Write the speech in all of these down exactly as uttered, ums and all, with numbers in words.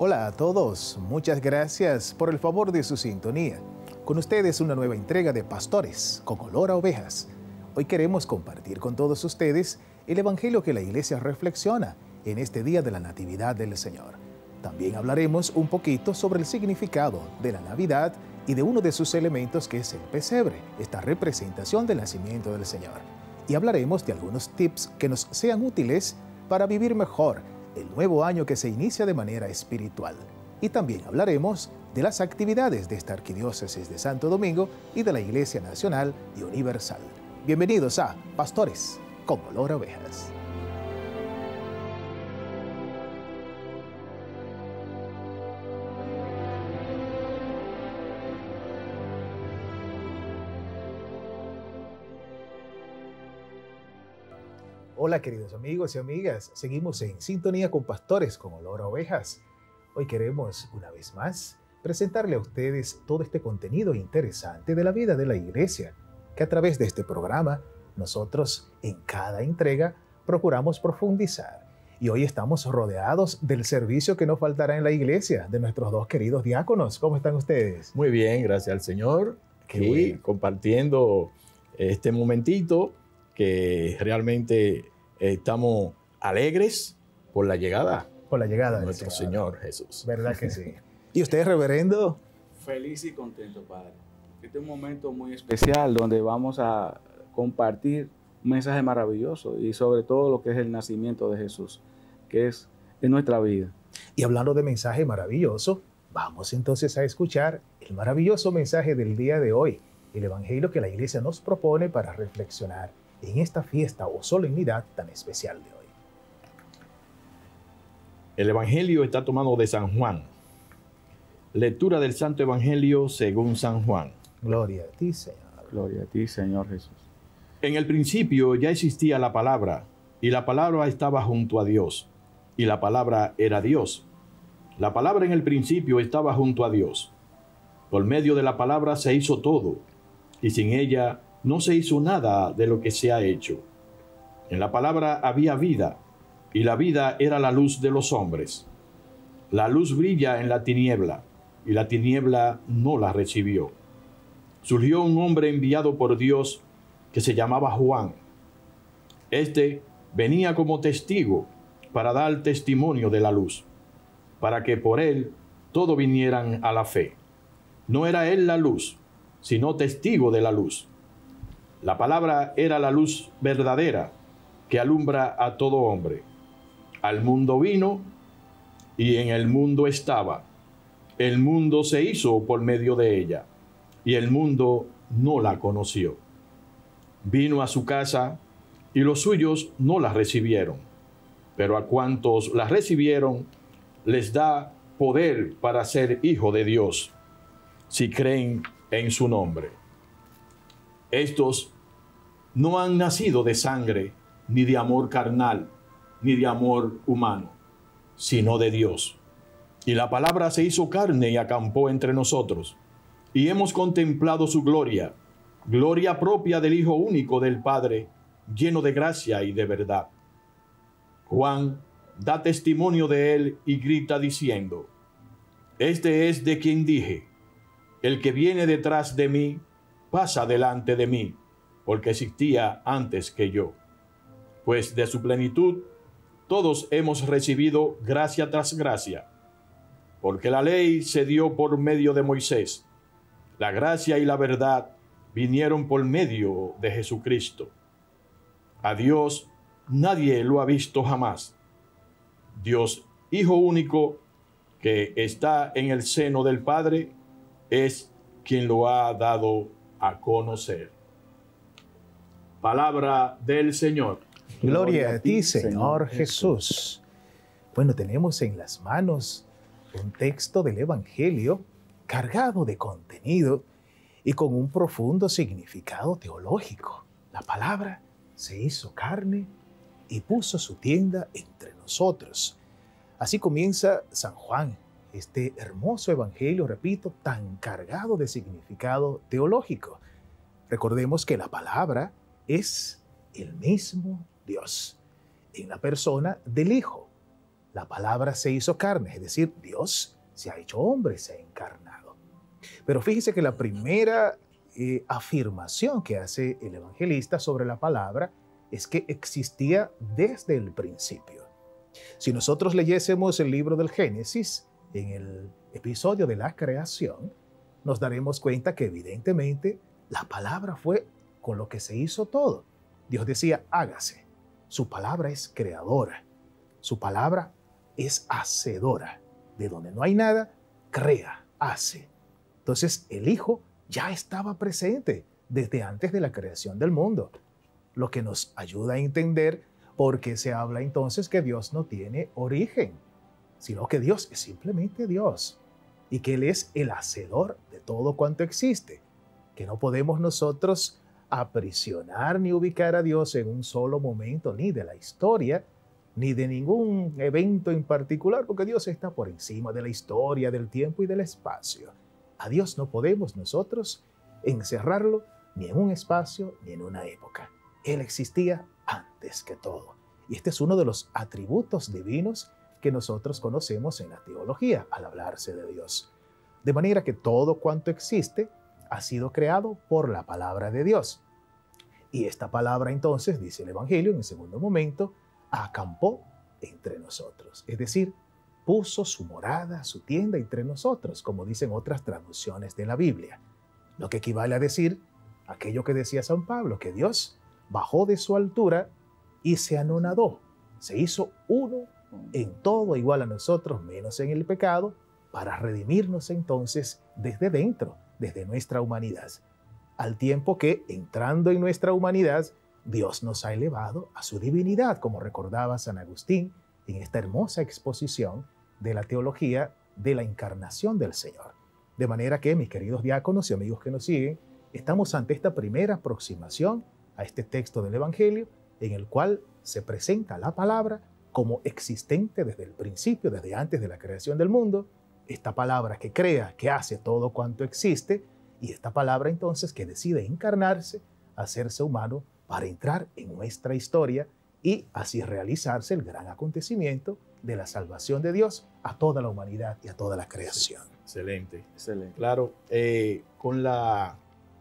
Hola a todos, muchas gracias por el favor de su sintonía. Con ustedes una nueva entrega de Pastores con Olor a Ovejas. Hoy queremos compartir con todos ustedes el Evangelio que la Iglesia reflexiona en este día de la Natividad del Señor. También hablaremos un poquito sobre el significado de la Navidad y de uno de sus elementos que es el pesebre, esta representación del nacimiento del Señor. Y hablaremos de algunos tips que nos sean útiles para vivir mejor el nuevo año que se inicia de manera espiritual. Y también hablaremos de las actividades de esta Arquidiócesis de Santo Domingo y de la Iglesia Nacional y Universal. Bienvenidos a Pastores con Olor a Ovejas. Hola queridos amigos y amigas, seguimos en sintonía con Pastores con Olor a Ovejas. Hoy queremos una vez más presentarle a ustedes todo este contenido interesante de la vida de la Iglesia, que a través de este programa nosotros en cada entrega procuramos profundizar. Y hoy estamos rodeados del servicio que no faltará en la Iglesia, de nuestros dos queridos diáconos. ¿Cómo están ustedes? Muy bien, gracias al Señor. Qué y bueno. Compartiendo este momentito que realmente estamos alegres por la llegada Por la llegada de del nuestro Señor. Señor Jesús. ¿Verdad que sí? ¿Y usted, reverendo? Feliz y contento, Padre. Este es un momento muy especial donde vamos a compartir un mensaje maravilloso y sobre todo lo que es el nacimiento de Jesús, que es en nuestra vida. Y hablando de mensaje maravilloso, vamos entonces a escuchar el maravilloso mensaje del día de hoy, el Evangelio que la Iglesia nos propone para reflexionar en esta fiesta o solemnidad tan especial de hoy. El Evangelio está tomado de San Juan. Lectura del Santo Evangelio según San Juan. Gloria a ti, Señor. Gloria a ti, Señor Jesús. En el principio ya existía la palabra, y la palabra estaba junto a Dios, y la palabra era Dios. La palabra en el principio estaba junto a Dios. Por medio de la palabra se hizo todo, y sin ella no se hizo nada de lo que se ha hecho. En la palabra había vida, y la vida era la luz de los hombres. La luz brilla en la tiniebla, y la tiniebla no la recibió. Surgió un hombre enviado por Dios que se llamaba Juan. Este venía como testigo para dar testimonio de la luz, para que por él todos vinieran a la fe. No era él la luz, sino testigo de la luz. La palabra era la luz verdadera que alumbra a todo hombre. Al mundo vino y en el mundo estaba. El mundo se hizo por medio de ella y el mundo no la conoció. Vino a su casa y los suyos no la recibieron. Pero a cuantos la recibieron, les da poder para ser hijo de Dios, si creen en su nombre. Estos no han nacido de sangre, ni de amor carnal, ni de amor humano, sino de Dios. Y la palabra se hizo carne y acampó entre nosotros, y hemos contemplado su gloria, gloria propia del Hijo único del Padre, lleno de gracia y de verdad. Juan da testimonio de él y grita diciendo: Este es de quien dije, el que viene detrás de mí, pasa delante de mí, porque existía antes que yo. Pues de su plenitud todos hemos recibido gracia tras gracia, porque la ley se dio por medio de Moisés. La gracia y la verdad vinieron por medio de Jesucristo. A Dios nadie lo ha visto jamás. Dios, Hijo único, que está en el seno del Padre, es quien lo ha dado a conocer. Palabra del Señor. Gloria a ti, Señor Jesús. Bueno, tenemos en las manos un texto del Evangelio cargado de contenido y con un profundo significado teológico. La palabra se hizo carne y puso su tienda entre nosotros. Así comienza San Juan, este hermoso evangelio, repito, tan cargado de significado teológico. Recordemos que la palabra es el mismo Dios, en la persona del Hijo. la palabra se hizo carne, es decir, Dios se ha hecho hombre, se ha encarnado. Pero fíjese que la primera eh, afirmación que hace el evangelista sobre la palabra es que existía desde el principio. Si nosotros leyésemos el libro del Génesis, en el episodio de la creación, nos daremos cuenta que evidentemente la palabra fue con lo que se hizo todo. Dios decía, hágase. Su palabra es creadora. Su palabra es hacedora. De donde no hay nada, crea, hace. Entonces el Hijo ya estaba presente desde antes de la creación del mundo, lo que nos ayuda a entender por qué se habla entonces que Dios no tiene origen, sino que Dios es simplemente Dios y que Él es el hacedor de todo cuanto existe, que no podemos nosotros aprisionar ni ubicar a Dios en un solo momento, ni de la historia, ni de ningún evento en particular, porque Dios está por encima de la historia, del tiempo y del espacio. A Dios no podemos nosotros encerrarlo ni en un espacio ni en una época. Él existía antes que todo. Y este es uno de los atributos divinos que nosotros conocemos en la teología al hablarse de Dios. De manera que todo cuanto existe ha sido creado por la palabra de Dios. Y esta palabra entonces, dice el Evangelio en el segundo momento, acampó entre nosotros. Es decir, puso su morada, su tienda entre nosotros, como dicen otras traducciones de la Biblia. Lo que equivale a decir aquello que decía San Pablo, que Dios bajó de su altura y se anonadó. Se hizo uno en todo igual a nosotros, menos en el pecado, para redimirnos entonces desde dentro, desde nuestra humanidad. Al tiempo que, entrando en nuestra humanidad, Dios nos ha elevado a su divinidad, como recordaba San Agustín en esta hermosa exposición de la teología de la encarnación del Señor. De manera que, mis queridos diáconos y amigos que nos siguen, estamos ante esta primera aproximación a este texto del Evangelio, en el cual se presenta la palabra como existente desde el principio, desde antes de la creación del mundo, esta palabra que crea, que hace todo cuanto existe, y esta palabra entonces que decide encarnarse, hacerse humano, para entrar en nuestra historia y así realizarse el gran acontecimiento de la salvación de Dios a toda la humanidad y a toda la creación. Excelente. Excelente. Claro, eh, con, la,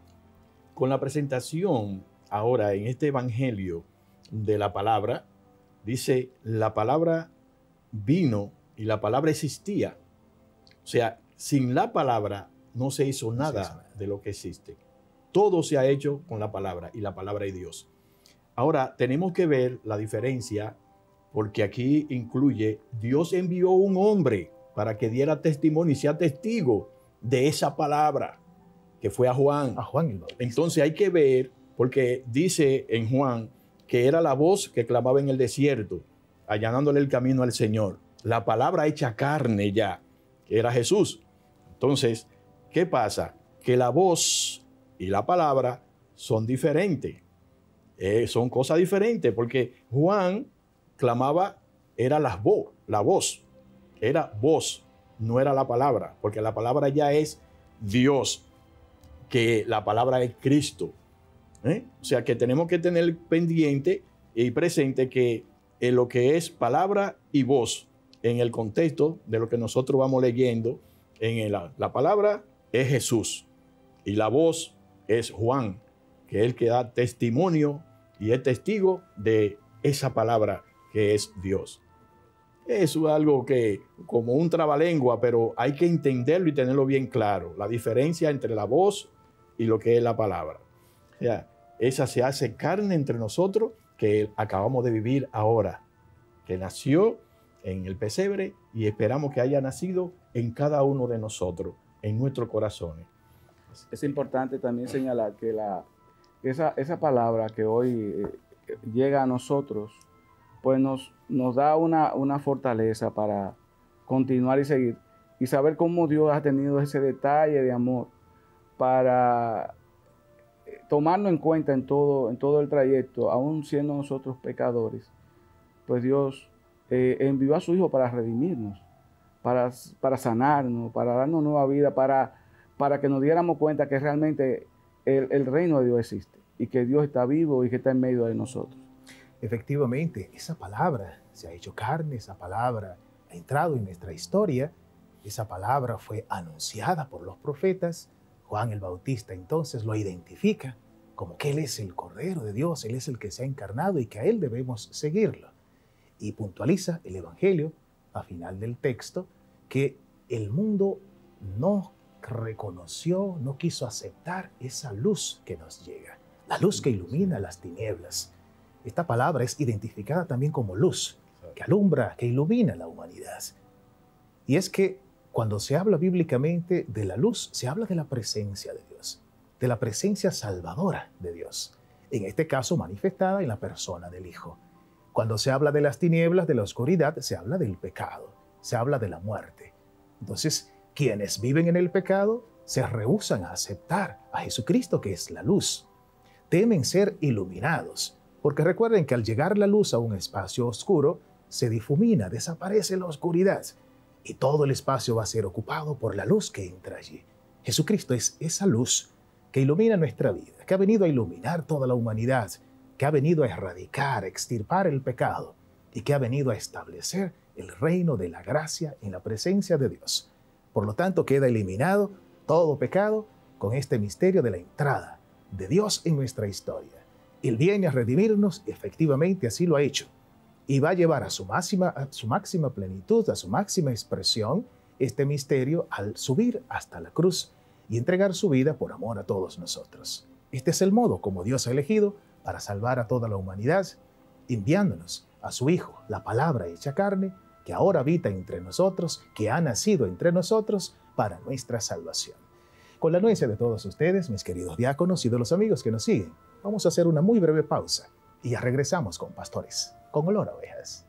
con la presentación ahora en este evangelio de la palabra, dice, la palabra vino y la palabra existía. O sea, sin la palabra no se hizo nada, no se hizo nada de lo que existe. Todo se ha hecho con la palabra y la palabra es Dios. Ahora, tenemos que ver la diferencia porque aquí incluye, Dios envió un hombre para que diera testimonio y sea testigo de esa palabra, que fue a Juan. A Juan el Bautista. Entonces hay que ver, porque dice en Juan que era la voz que clamaba en el desierto, allanándole el camino al Señor. La palabra hecha carne ya, que era Jesús. Entonces, ¿qué pasa? Que la voz y la palabra son diferentes. Eh, son cosas diferentes, porque Juan clamaba, era la voz, la voz, era voz, no era la palabra, porque la palabra ya es Dios, que la palabra es Cristo. ¿Eh? O sea que tenemos que tener pendiente y presente que en lo que es palabra y voz, en el contexto de lo que nosotros vamos leyendo, en el, la palabra es Jesús y la voz es Juan, que es el que da testimonio y es testigo de esa palabra que es Dios. Eso es algo que, como un trabalengua, pero hay que entenderlo y tenerlo bien claro, la diferencia entre la voz y lo que es la palabra. O sea, esa se hace carne entre nosotros que acabamos de vivir ahora, que nació en el pesebre y esperamos que haya nacido en cada uno de nosotros, en nuestros corazones. Es importante también señalar que la, esa, esa palabra que hoy eh, llega a nosotros, pues nos, nos da una, una fortaleza para continuar y seguir y saber cómo Dios ha tenido ese detalle de amor para tomarnos en cuenta en todo, en todo el trayecto, aún siendo nosotros pecadores. Pues Dios eh, envió a su Hijo para redimirnos, para, para sanarnos, para darnos nueva vida, para, para que nos diéramos cuenta que realmente el, el reino de Dios existe y que Dios está vivo y que está en medio de nosotros. Efectivamente, esa palabra se ha hecho carne, esa palabra ha entrado en nuestra historia, esa palabra fue anunciada por los profetas. Juan el Bautista entonces lo identifica como que Él es el Cordero de Dios, Él es el que se ha encarnado y que a Él debemos seguirlo. Y puntualiza el Evangelio, a final del texto, que el mundo no reconoció, no quiso aceptar esa luz que nos llega, la luz que ilumina las tinieblas. Esta palabra es identificada también como luz, que alumbra, que ilumina la humanidad. Y es que cuando se habla bíblicamente de la luz, se habla de la presencia de Dios, de la presencia salvadora de Dios, en este caso manifestada en la persona del Hijo. Cuando se habla de las tinieblas, de la oscuridad, se habla del pecado, se habla de la muerte. Entonces, quienes viven en el pecado se rehúsan a aceptar a Jesucristo, que es la luz. Temen ser iluminados, porque recuerden que al llegar la luz a un espacio oscuro, se difumina, desaparece la oscuridad, y todo el espacio va a ser ocupado por la luz que entra allí. Jesucristo es esa luz que ilumina nuestra vida, que ha venido a iluminar toda la humanidad, que ha venido a erradicar, a extirpar el pecado, y que ha venido a establecer el reino de la gracia en la presencia de Dios. Por lo tanto, queda eliminado todo pecado con este misterio de la entrada de Dios en nuestra historia. Él viene a redimirnos, efectivamente así lo ha hecho, y va a llevar a su máxima, a su máxima plenitud, a su máxima expresión, este misterio al subir hasta la cruz y entregar su vida por amor a todos nosotros. Este es el modo como Dios ha elegido para salvar a toda la humanidad, enviándonos a su Hijo, la palabra hecha carne, que ahora habita entre nosotros, que ha nacido entre nosotros para nuestra salvación. Con la anuencia de todos ustedes, mis queridos diáconos y de los amigos que nos siguen, vamos a hacer una muy breve pausa y ya regresamos con Pastores con Olor a Ovejas.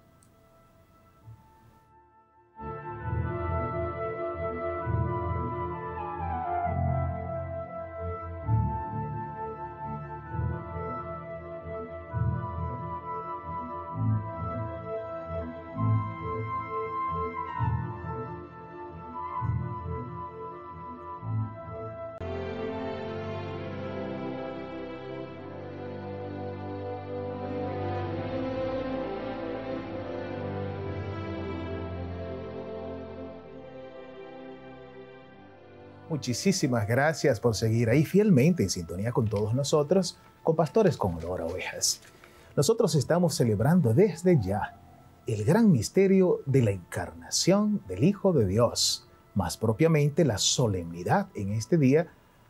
Muchísimas gracias por seguir ahí fielmente en sintonía con todos nosotros, con Pastores con Olor a Ovejas. Nosotros estamos celebrando desde ya el gran misterio de la encarnación del Hijo de Dios, más propiamente la solemnidad en este día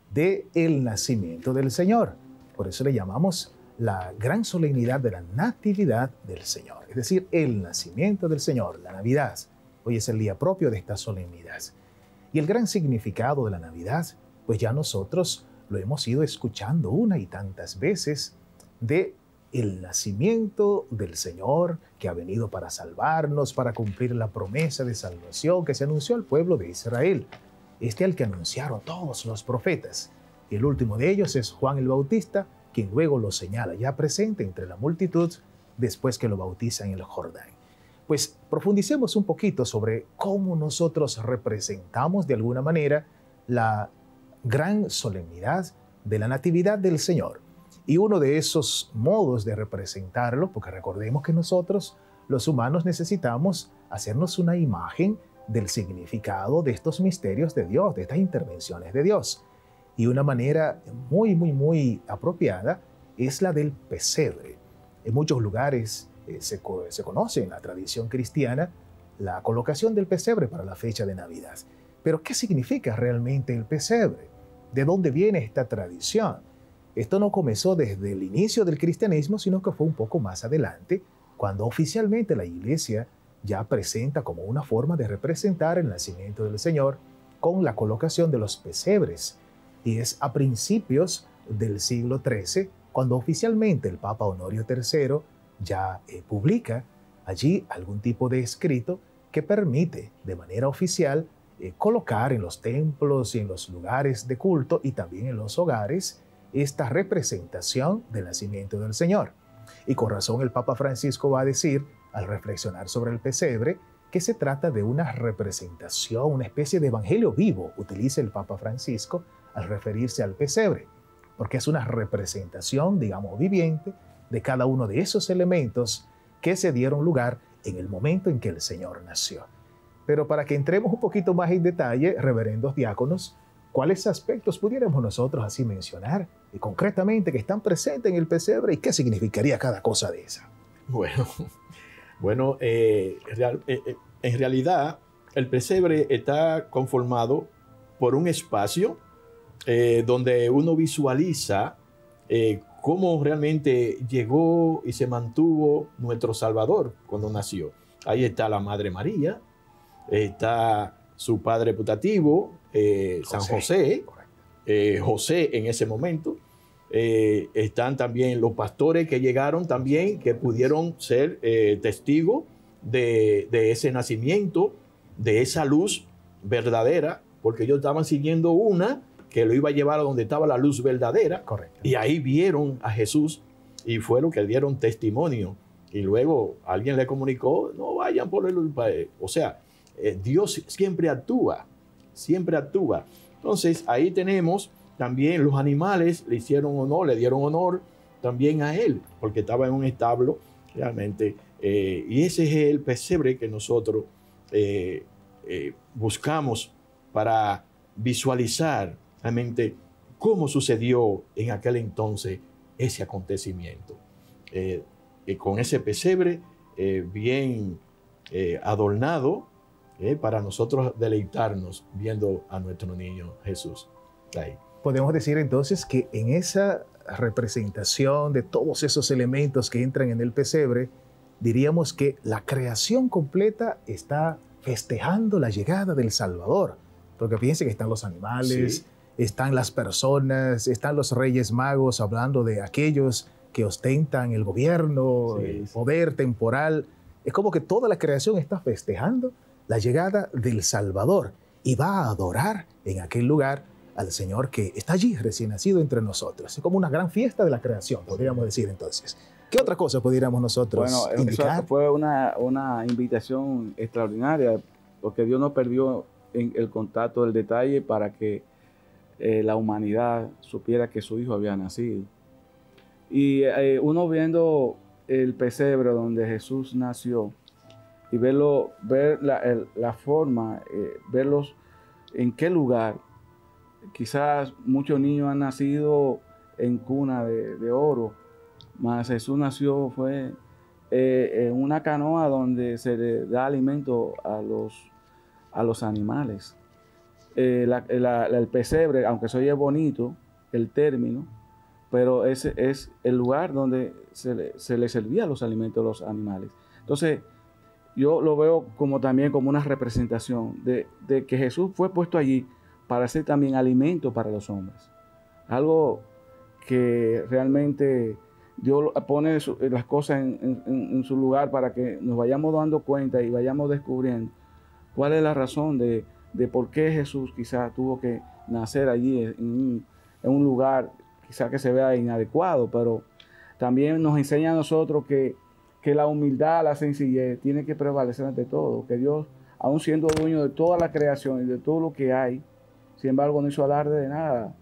del nacimiento del Señor. Por eso le llamamos la gran solemnidad de la Natividad del Señor, es decir, el nacimiento del Señor, la Navidad. Hoy es el día propio de esta solemnidad. Y el gran significado de la Navidad, pues ya nosotros lo hemos ido escuchando una y tantas veces, de el nacimiento del Señor que ha venido para salvarnos, para cumplir la promesa de salvación que se anunció al pueblo de Israel, este al que anunciaron todos los profetas. Y el último de ellos es Juan el Bautista, quien luego lo señala ya presente entre la multitud después que lo bautiza en el Jordán. Pues profundicemos un poquito sobre cómo nosotros representamos de alguna manera la gran solemnidad de la Natividad del Señor. Y uno de esos modos de representarlo, porque recordemos que nosotros, los humanos, necesitamos hacernos una imagen del significado de estos misterios de Dios, de estas intervenciones de Dios. Y una manera muy, muy, muy apropiada es la del pesebre. En muchos lugares Eh, se, se conoce en la tradición cristiana la colocación del pesebre para la fecha de Navidad. Pero ¿qué significa realmente el pesebre? ¿De dónde viene esta tradición? Esto no comenzó desde el inicio del cristianismo, sino que fue un poco más adelante, cuando oficialmente la Iglesia ya presenta como una forma de representar el nacimiento del Señor con la colocación de los pesebres. Y es a principios del siglo trece, cuando oficialmente el Papa Honorio tercero ya eh, publica allí algún tipo de escrito que permite de manera oficial eh, colocar en los templos y en los lugares de culto y también en los hogares esta representación del nacimiento del Señor. Y con razón el Papa Francisco va a decir, al reflexionar sobre el pesebre, que se trata de una representación, una especie de evangelio vivo, utiliza el Papa Francisco al referirse al pesebre, porque es una representación, digamos, viviente de cada uno de esos elementos que se dieron lugar en el momento en que el Señor nació. Pero para que entremos un poquito más en detalle, reverendos diáconos, ¿cuáles aspectos pudiéramos nosotros así mencionar y concretamente que están presentes en el pesebre y qué significaría cada cosa de esa? Bueno, bueno eh, real, eh, en realidad el pesebre está conformado por un espacio eh, donde uno visualiza eh, cómo realmente llegó y se mantuvo nuestro Salvador cuando nació. Ahí está la Madre María, está su padre putativo, eh, San José, eh, José en ese momento. Eh, están también los pastores que llegaron también, que pudieron ser eh, testigos de, de ese nacimiento, de esa luz verdadera, porque ellos estaban siguiendo una que lo iba a llevar a donde estaba la luz verdadera. Correcto. Y ahí vieron a Jesús y fueron que dieron testimonio. Y luego alguien le comunicó, no vayan por el... O sea, eh, Dios siempre actúa, siempre actúa. Entonces ahí tenemos también los animales, le hicieron honor, le dieron honor también a él, porque estaba en un establo realmente. Eh, y ese es el pesebre que nosotros eh, eh, buscamos para visualizar realmente cómo sucedió en aquel entonces ese acontecimiento. Eh, y con ese pesebre eh, bien eh, adornado eh, para nosotros deleitarnos viendo a nuestro niño Jesús. Ahí. Podemos decir entonces que en esa representación de todos esos elementos que entran en el pesebre, diríamos que la creación completa está festejando la llegada del Salvador. Porque fíjense que están los animales, sí. Están las personas, están los reyes magos hablando de aquellos que ostentan el gobierno, sí, el poder temporal. Es como que toda la creación está festejando la llegada del Salvador y va a adorar en aquel lugar al Señor que está allí recién nacido entre nosotros. Es como una gran fiesta de la creación, podríamos decir entonces. ¿Qué otra cosa pudiéramos nosotros bueno, indicar? Eso fue una, una invitación extraordinaria, porque Dios no perdió en el contacto del detalle para que eh, la humanidad supiera que su hijo había nacido. Y eh, uno viendo el pesebre donde Jesús nació y verlo, ver la, el, la forma, eh, verlos en qué lugar. Quizás muchos niños han nacido en cuna de, de oro, mas Jesús nació fue eh, en una canoa donde se le da alimento a los, a los animales. Eh, la, la, el pesebre, aunque se oye bonito el término, pero ese es el lugar donde se le, se le servía los alimentos a los animales. Entonces, yo lo veo como también como una representación de, de que Jesús fue puesto allí para ser también alimento para los hombres. Algo que realmente Dios pone su, las cosas en, en, en su lugar para que nos vayamos dando cuenta y vayamos descubriendo cuál es la razón de, de por qué Jesús quizás tuvo que nacer allí en un, en un lugar quizás que se vea inadecuado, pero también nos enseña a nosotros que, que la humildad, la sencillez tiene que prevalecer ante todo, que Dios, aun siendo dueño de toda la creación y de todo lo que hay, sin embargo no hizo alarde de nada.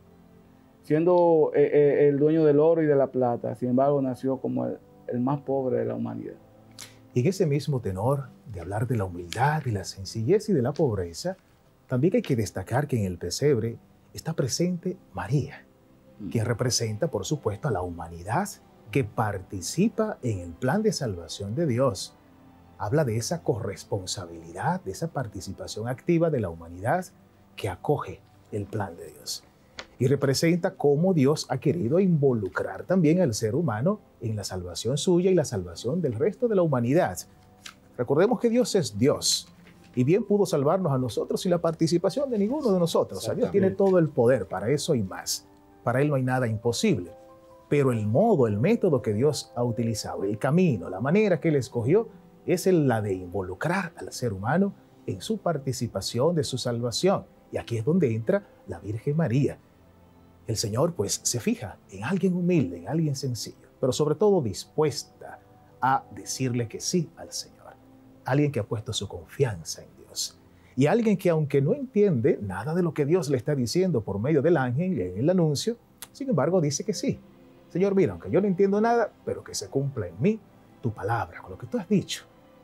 Siendo eh, eh, el dueño del oro y de la plata, sin embargo nació como el, el más pobre de la humanidad. Y en ese mismo tenor de hablar de la humildad, de la sencillez y de la pobreza, también hay que destacar que en el pesebre está presente María, mm. quien representa, por supuesto, a la humanidad que participa en el plan de salvación de Dios. Habla de esa corresponsabilidad, de esa participación activa de la humanidad que acoge el plan de Dios. Y representa cómo Dios ha querido involucrar también al ser humano en la salvación suya y la salvación del resto de la humanidad. Recordemos que Dios es Dios y bien pudo salvarnos a nosotros sin la participación de ninguno de nosotros. O sea, Dios tiene todo el poder para eso y más. Para Él no hay nada imposible. Pero el modo, el método que Dios ha utilizado, el camino, la manera que Él escogió, es la de involucrar al ser humano en su participación de su salvación. Y aquí es donde entra la Virgen María. El Señor pues se fija en alguien humilde, en alguien sencillo, pero sobre todo dispuesta a decirle que sí al Señor. Alguien que ha puesto su confianza en Dios. Y alguien que aunque no entiende nada de lo que Dios le está diciendo por medio del ángel y en el anuncio, sin embargo dice que sí. Señor, mira, aunque yo no entiendo nada, pero que se cumpla en mí tu palabra, con lo que tú has dicho.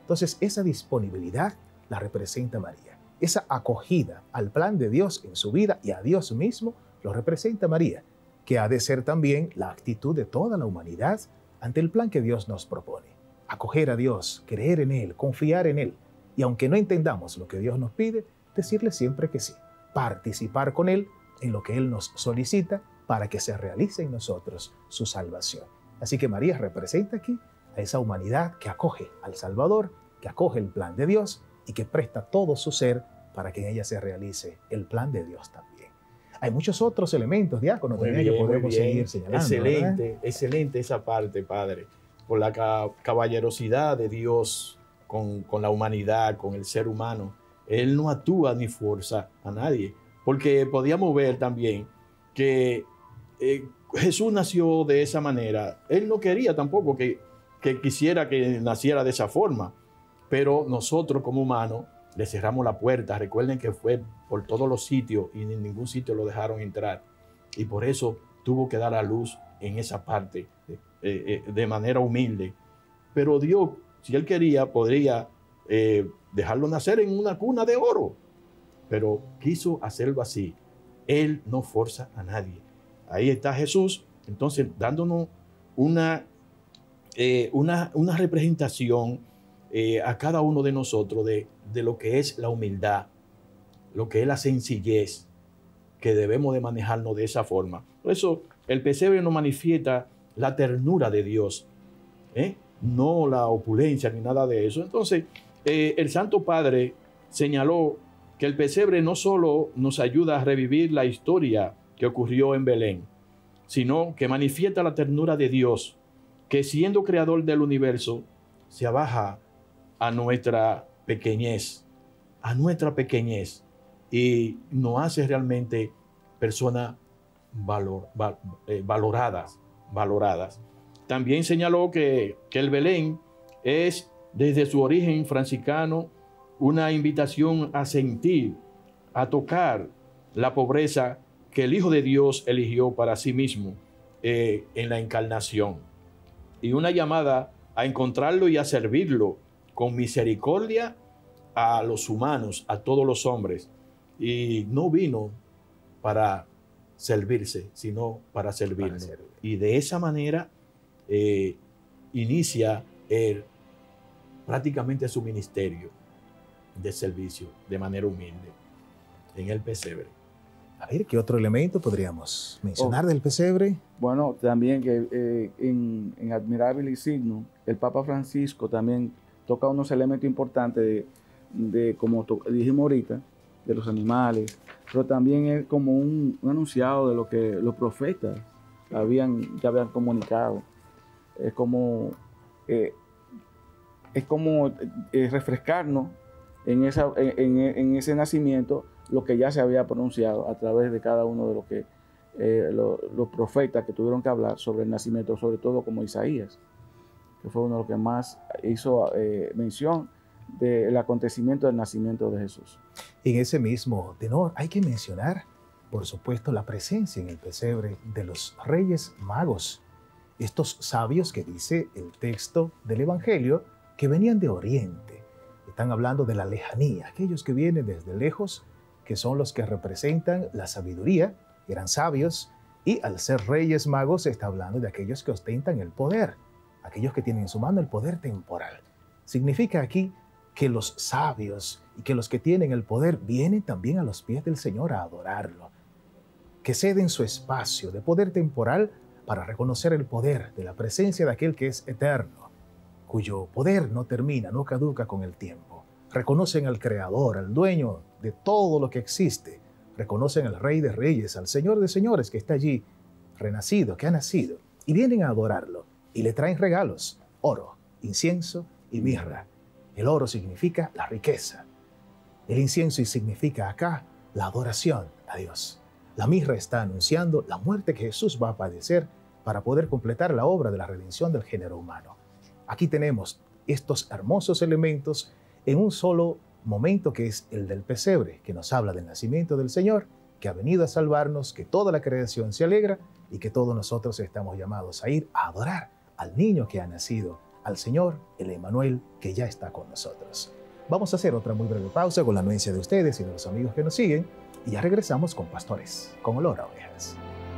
Entonces, esa disponibilidad la representa María. Esa acogida al plan de Dios en su vida y a Dios mismo lo representa María, que ha de ser también la actitud de toda la humanidad ante el plan que Dios nos propone. Acoger a Dios, creer en Él, confiar en Él, y aunque no entendamos lo que Dios nos pide, decirle siempre que sí, participar con Él en lo que Él nos solicita para que se realice en nosotros su salvación. Así que María representa aquí a esa humanidad que acoge al Salvador, que acoge el plan de Dios y que presta todo su ser para que en ella se realice el plan de Dios también. Hay muchos otros elementos, diácono, también que podemos seguir señalando. Excelente, ¿verdad? excelente esa parte, Padre, por la caballerosidad de Dios con, con la humanidad, con el ser humano. Él no actúa ni fuerza a nadie, porque podíamos ver también que eh, Jesús nació de esa manera. Él no quería tampoco que, que quisiera que naciera de esa forma, pero nosotros como humanos le cerramos la puerta. Recuerden que fue por todos los sitios y en ningún sitio lo dejaron entrar. Y por eso tuvo que dar a luz en esa parte eh, eh, de manera humilde. Pero Dios, si Él quería, podría eh, dejarlo nacer en una cuna de oro. Pero quiso hacerlo así. Él no forza a nadie. Ahí está Jesús, entonces dándonos una, eh, una, una representación eh, a cada uno de nosotros de, de lo que es la humildad, lo que es la sencillez, que debemos de manejarnos de esa forma. Por eso el pesebre nos manifiesta la ternura de Dios, ¿eh? No la opulencia ni nada de eso. Entonces eh, el Santo Padre señaló que el pesebre no solo nos ayuda a revivir la historia que ocurrió en Belén, sino que manifiesta la ternura de Dios, que siendo creador del universo, se abaja a nuestra pequeñez, a nuestra pequeñez, y nos hace realmente personas valor, val, eh, valoradas, valoradas. También señaló que, que el Belén es, desde su origen franciscano, una invitación a sentir, a tocar la pobreza que el Hijo de Dios eligió para sí mismo eh, en la encarnación, y una llamada a encontrarlo y a servirlo con misericordia a los humanos, a todos los hombres. Y no vino para servirse, sino para servirnos. Para servir. Y de esa manera eh, inicia el, prácticamente su ministerio de servicio de manera humilde en el pesebre. A ver, ¿qué otro elemento podríamos mencionar oh, del pesebre? Bueno, también que eh, en, en Admirabile Signo, el Papa Francisco también toca unos elementos importantes de, de como dijimos ahorita, de los animales, pero también es como un, un anunciado de lo que los profetas habían, ya habían comunicado. Es como, eh, es como eh, refrescarnos en, esa, en, en ese nacimiento lo que ya se había pronunciado a través de cada uno de los que eh, lo, los profetas que tuvieron que hablar sobre el nacimiento, sobre todo como Isaías, que fue uno de los que más hizo eh, mención del acontecimiento del nacimiento de Jesús. En ese mismo tenor hay que mencionar, por supuesto, la presencia en el pesebre de los Reyes Magos, estos sabios que dice el texto del Evangelio que venían de Oriente. Están hablando de la lejanía, aquellos que vienen desde lejos, que son los que representan la sabiduría, eran sabios, y al ser Reyes Magos se está hablando de aquellos que ostentan el poder, aquellos que tienen en su mano el poder temporal. Significa aquí que los sabios y que los que tienen el poder vienen también a los pies del Señor a adorarlo, que ceden su espacio de poder temporal para reconocer el poder de la presencia de aquel que es eterno, cuyo poder no termina, no caduca con el tiempo. Reconocen al Creador, al dueño de todo lo que existe. Reconocen al Rey de Reyes, al Señor de Señores que está allí, renacido, que ha nacido, y vienen a adorarlo y le traen regalos, oro, incienso y mirra. El oro significa la riqueza. El incienso significa acá la adoración a Dios. La mirra está anunciando la muerte que Jesús va a padecer para poder completar la obra de la redención del género humano. Aquí tenemos estos hermosos elementos en un solo momento, que es el del pesebre, que nos habla del nacimiento del Señor, que ha venido a salvarnos, que toda la creación se alegra y que todos nosotros estamos llamados a ir a adorar al niño que ha nacido, al Señor, el Emmanuel, que ya está con nosotros. Vamos a hacer otra muy breve pausa con la anuencia de ustedes y de los amigos que nos siguen y ya regresamos con Pastores con Olor a Ovejas.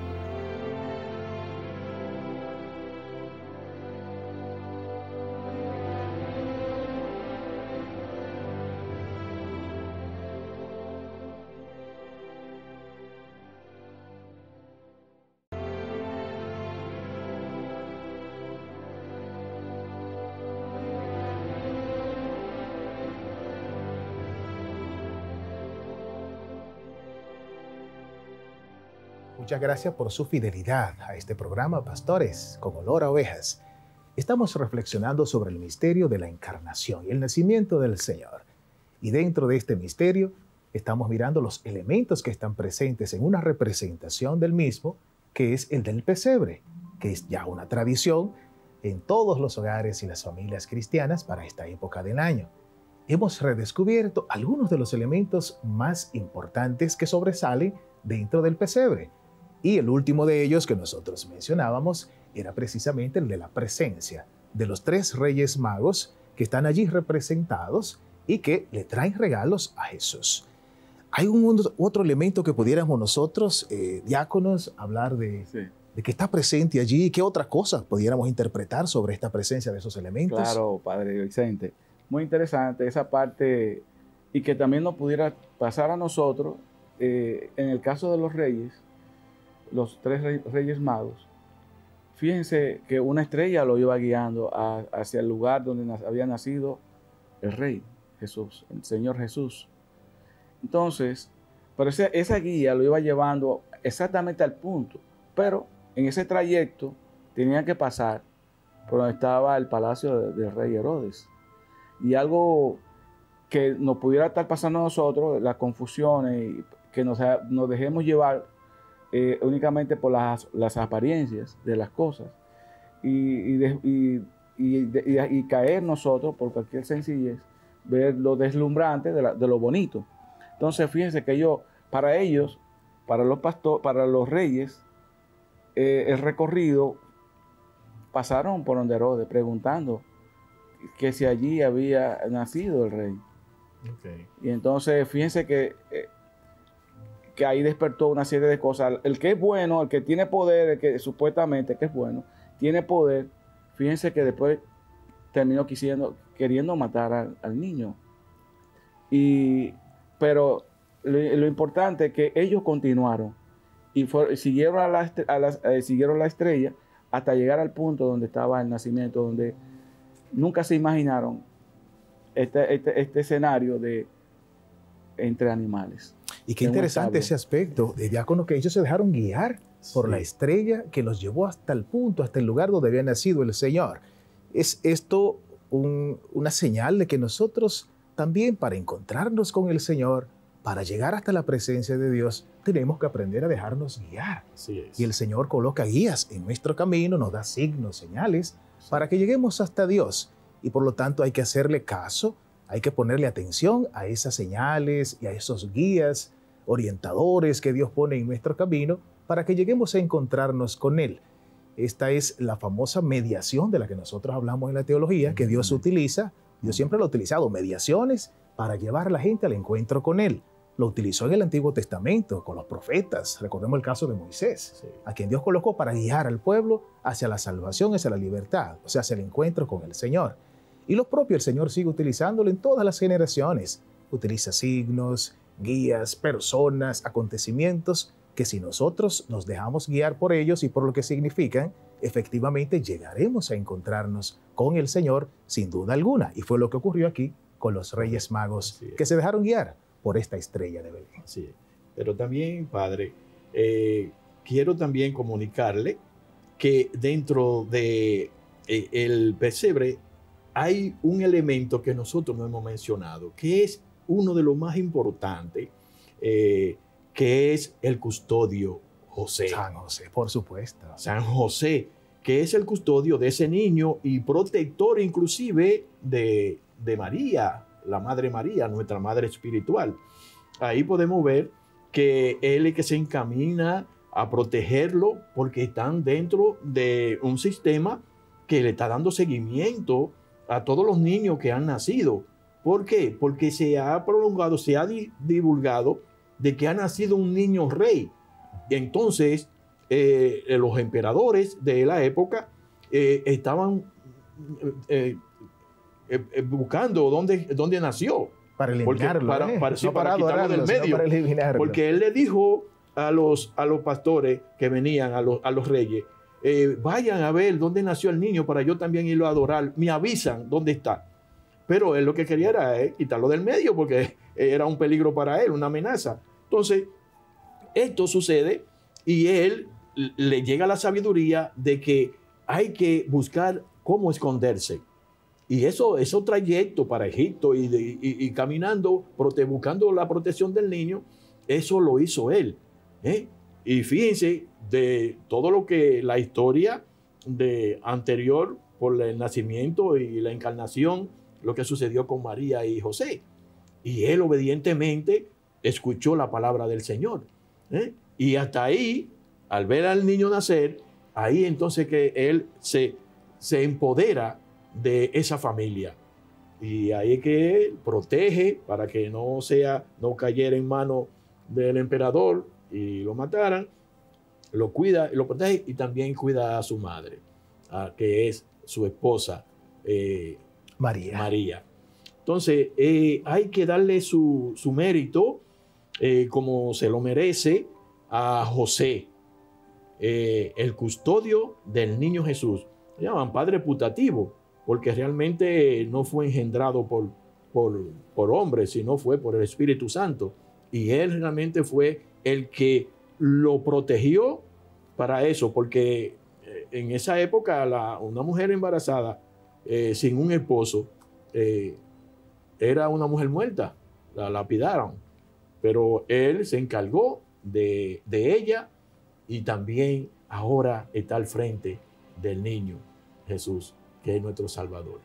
Muchas gracias por su fidelidad a este programa, Pastores con Olor a Ovejas. Estamos reflexionando sobre el misterio de la encarnación y el nacimiento del Señor. Y dentro de este misterio estamos mirando los elementos que están presentes en una representación del mismo, que es el del pesebre, que es ya una tradición en todos los hogares y las familias cristianas para esta época del año. Hemos redescubierto algunos de los elementos más importantes que sobresalen dentro del pesebre. Y el último de ellos que nosotros mencionábamos era precisamente el de la presencia de los tres reyes magos que están allí representados y que le traen regalos a Jesús. ¿Hay un otro elemento que pudiéramos nosotros, eh, diáconos, hablar de, sí. de que está presente allí? ¿Qué otra cosa pudiéramos interpretar sobre esta presencia de esos elementos? Claro, Padre Vicente. Muy interesante esa parte y que también nos pudiera pasar a nosotros eh, en el caso de los reyes, los tres rey, reyes magos. Fíjense que una estrella lo iba guiando a, hacia el lugar donde na, había nacido el rey Jesús, el Señor Jesús. Entonces, pero ese, esa guía lo iba llevando exactamente al punto, pero en ese trayecto tenían que pasar por donde estaba el palacio de, del rey Herodes. Y algo que nos pudiera estar pasando a nosotros, las confusiones, que nos, nos dejemos llevar Eh, únicamente por las, las apariencias de las cosas y, y, de, y, y, de, y, y caer nosotros por cualquier sencillez, ver lo deslumbrante de, la, de lo bonito. Entonces fíjense que ellos, para ellos, para los pastores, para los reyes, eh, el recorrido pasaron por donde Herodes preguntando que si allí había nacido el rey. Okay. Y entonces fíjense que eh, que ahí despertó una serie de cosas. El que es bueno, el que tiene poder, el que supuestamente que es bueno, tiene poder, fíjense que después terminó quisiendo, queriendo matar al, al niño. Y, pero lo, lo importante es que ellos continuaron y fue, siguieron, a la, a la, eh, siguieron la estrella hasta llegar al punto donde estaba el nacimiento, donde nunca se imaginaron este, este, este escenario de entre animales. Y qué interesante ese aspecto, de diácono, que ellos se dejaron guiar sí. por la estrella que los llevó hasta el punto, hasta el lugar donde había nacido el Señor. ¿Es esto un, una señal de que nosotros también, para encontrarnos con el Señor, para llegar hasta la presencia de Dios, tenemos que aprender a dejarnos guiar? Así es. Y el Señor coloca guías en nuestro camino, nos da signos, señales, sí. para que lleguemos hasta Dios. Y por lo tanto hay que hacerle caso, hay que ponerle atención a esas señales y a esos guías orientadores que Dios pone en nuestro camino para que lleguemos a encontrarnos con Él. Esta es la famosa mediación de la que nosotros hablamos en la teología, que Dios utiliza. Dios siempre lo ha utilizado, mediaciones para llevar a la gente al encuentro con Él. Lo utilizó en el Antiguo Testamento con los profetas. Recordemos el caso de Moisés, sí. a quien Dios colocó para guiar al pueblo hacia la salvación, hacia la libertad, o sea, hacia el encuentro con el Señor. Y lo propio el Señor sigue utilizándolo en todas las generaciones. Utiliza signos, guías, personas, acontecimientos, que si nosotros nos dejamos guiar por ellos y por lo que significan, efectivamente llegaremos a encontrarnos con el Señor sin duda alguna. Y fue lo que ocurrió aquí con los Reyes Magos, que se dejaron guiar por esta estrella de Belén. Sí, pero también, Padre, eh, quiero también comunicarle que dentro de eh, el pesebre hay un elemento que nosotros no hemos mencionado, que es uno de los más importantes, eh, que es el custodio José. San José, por supuesto. San José, que es el custodio de ese niño y protector inclusive de, de María, la Madre María, nuestra Madre espiritual. Ahí podemos ver que él es que se encamina a protegerlo porque están dentro de un sistema que le está dando seguimiento a todos los niños que han nacido. ¿Por qué? Porque se ha prolongado, se ha di- divulgado de que ha nacido un niño rey. Y entonces, eh, los emperadores de la época eh, estaban eh, eh, eh, buscando dónde, dónde nació. Para eliminarlo, Porque, para, ¿eh? para, sí, No para para quitarlo adorarlo, del sino medio. para eliminarlo. Porque él le dijo a los, a los pastores que venían, a los, a los reyes, eh, vayan a ver dónde nació el niño para yo también irlo a adorar. Me avisan dónde está. Pero él lo que quería era eh, quitarlo del medio porque era un peligro para él, una amenaza. Entonces, esto sucede y él le llega la sabiduría de que hay que buscar cómo esconderse. Y eso, esos trayectos para Egipto y, de, y, y caminando, prote, buscando la protección del niño, eso lo hizo él. ¿eh? Y fíjense de todo lo que la historia de anterior por el nacimiento y la encarnación, lo que sucedió con María y José. Y él obedientemente escuchó la palabra del Señor. ¿eh? Y hasta ahí, al ver al niño nacer, ahí entonces que él se, se empodera de esa familia. Y ahí es que él protege para que no sea, no cayera en manos del emperador y lo mataran. Lo cuida, lo protege y también cuida a su madre, a, que es su esposa, eh, María. María. Entonces, eh, hay que darle su, su mérito, eh, como se lo merece, a José, eh, el custodio del niño Jesús. Se llaman padre putativo, porque realmente no fue engendrado por, por, por hombres, sino fue por el Espíritu Santo. Y él realmente fue el que lo protegió para eso, porque en esa época la, una mujer embarazada eh, sin un esposo eh, era una mujer muerta, la lapidaron. Pero él se encargó de, de ella y también ahora está al frente del niño Jesús, que es nuestro Salvador.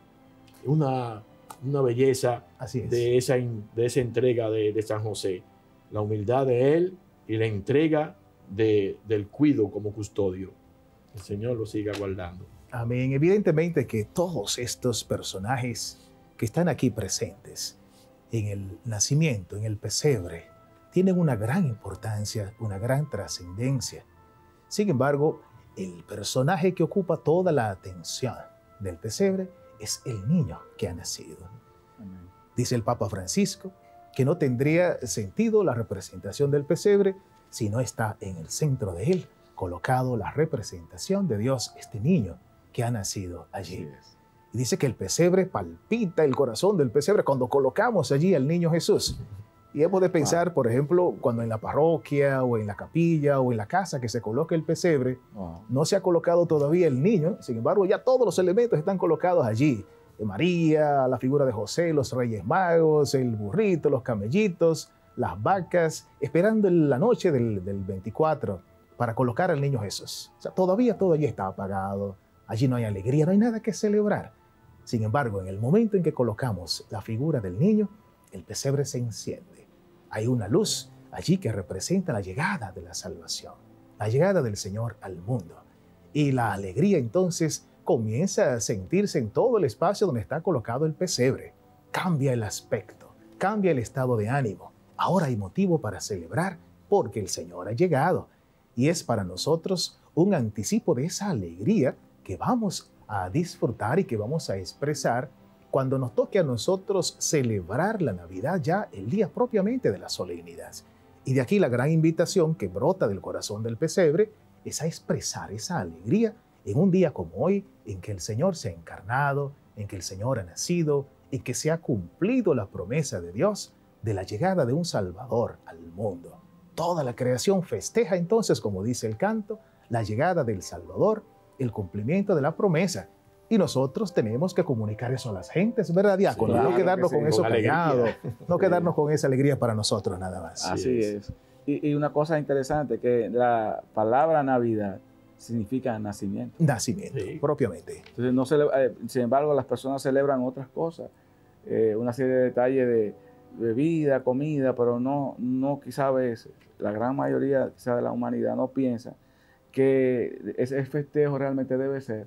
Una, una belleza Así es. de, esa, de esa entrega de, de San José, la humildad de él y la entrega de, del cuido como custodio. El Señor lo siga guardando. Amén. Evidentemente que todos estos personajes que están aquí presentes en el nacimiento, en el pesebre, tienen una gran importancia, una gran trascendencia. Sin embargo, el personaje que ocupa toda la atención del pesebre es el niño que ha nacido. Amén. Dice el Papa Francisco que no tendría sentido la representación del pesebre si no está en el centro de él, colocado la representación de Dios, este niño que ha nacido allí. Y dice que el pesebre palpita el corazón del pesebre cuando colocamos allí al niño Jesús. Y hemos de pensar, por ejemplo, cuando en la parroquia o en la capilla o en la casa que se coloque el pesebre, Wow. no se ha colocado todavía el niño, sin embargo ya todos los elementos están colocados allí. De María, la figura de José, los Reyes Magos, el burrito, los camellitos, las vacas, esperando la noche del, del veinticuatro para colocar al niño Jesús. O sea, todavía todo allí está apagado, allí no hay alegría, no hay nada que celebrar. Sin embargo, en el momento en que colocamos la figura del niño, el pesebre se enciende. Hay una luz allí que representa la llegada de la salvación, la llegada del Señor al mundo. Y la alegría entonces comienza a sentirse en todo el espacio donde está colocado el pesebre. Cambia el aspecto, cambia el estado de ánimo. Ahora hay motivo para celebrar porque el Señor ha llegado. Y es para nosotros un anticipo de esa alegría que vamos a disfrutar y que vamos a expresar cuando nos toque a nosotros celebrar la Navidad ya el día propiamente de la solemnidad. Y de aquí la gran invitación que brota del corazón del pesebre es a expresar esa alegría en un día como hoy, en que el Señor se ha encarnado, en que el Señor ha nacido, en que se ha cumplido la promesa de Dios de la llegada de un Salvador al mundo. Toda la creación festeja entonces, como dice el canto, la llegada del Salvador, el cumplimiento de la promesa. Y nosotros tenemos que comunicar eso a las gentes, ¿verdad, diácono? Sí, no claro quedarnos que sí, con eso con alegría. callado, no Sí. quedarnos con esa alegría para nosotros nada más. Así es. es. Y, y una cosa interesante, que la palabra Navidad significa nacimiento. Nacimiento, Sí. propiamente. Entonces, no cele- eh, sin embargo, las personas celebran otras cosas, eh, una serie de detalles de bebida, comida, pero no, no quizá a veces, la gran mayoría quizá de la humanidad no piensa que ese festejo realmente debe ser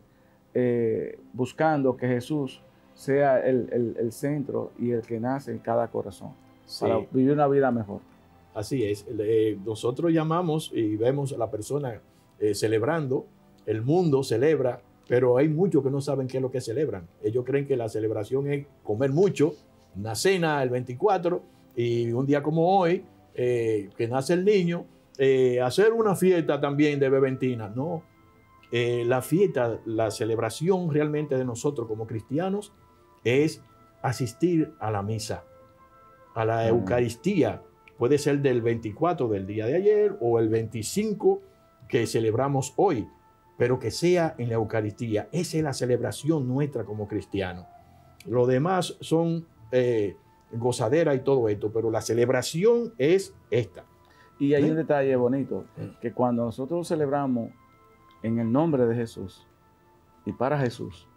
eh, buscando que Jesús sea el, el, el centro y el que nace en cada corazón, sí, para vivir una vida mejor. Así es. Eh, nosotros llamamos y vemos a la persona eh, celebrando, el mundo celebra, pero hay muchos que no saben qué es lo que celebran. Ellos creen que la celebración es comer mucho, una cena el veinticuatro, y un día como hoy, eh, que nace el niño, eh, hacer una fiesta también de beventina. No, eh, la fiesta, la celebración realmente de nosotros como cristianos es asistir a la misa, a la mm. Eucaristía. Puede ser del veinticuatro del día de ayer o el veinticinco que celebramos hoy, pero que sea en la Eucaristía. Esa es la celebración nuestra como cristianos. Lo demás son eh, gozadera y todo esto, pero la celebración es esta. Y hay ¿Sí? un detalle bonito, que cuando nosotros celebramos en el nombre de Jesús y para Jesús,